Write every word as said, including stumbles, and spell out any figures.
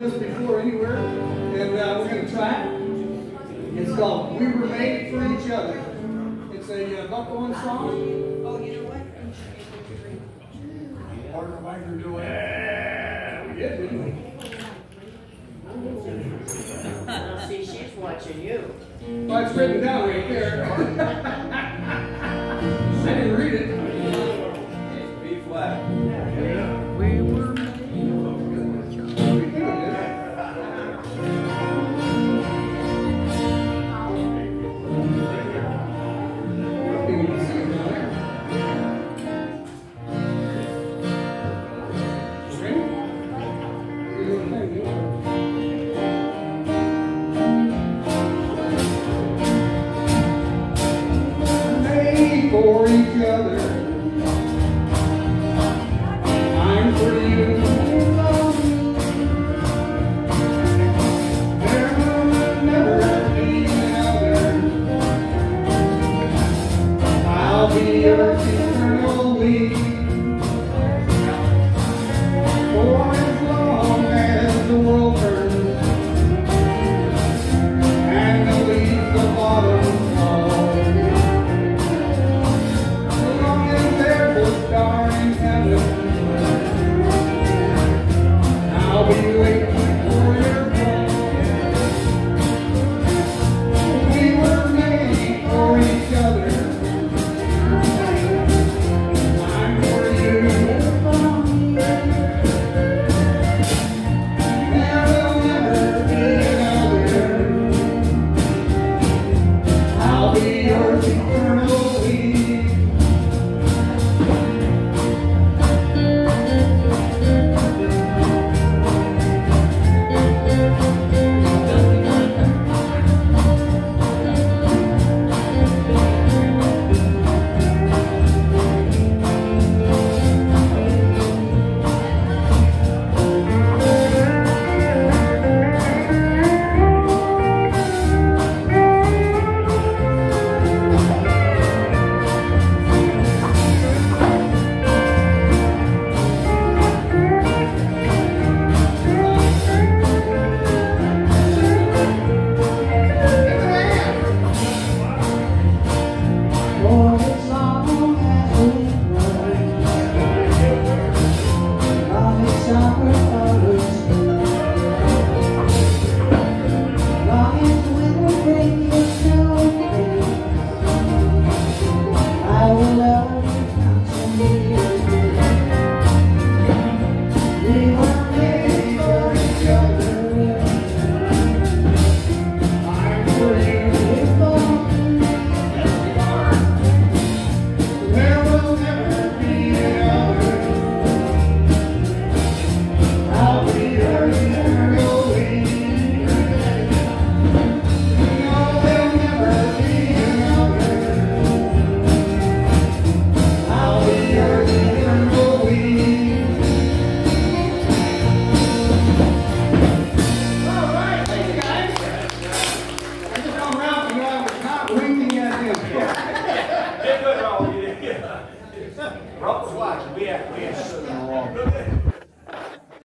This before anywhere, and uh, we're going to try it. It's called "We Were Made for Each Other." It's a uh, buffalo song. Oh, you know what? Part of the wife are doing. Yeah, we did, didn't we? Now, see, she's watching you. Well, it's written down right there. I didn't read it. It's B flat. Yeah. We were for each other. I'm for you. There will never be another. I'll be yours eternally. For as long as the world turns and the leaves of autumn fall. I'll be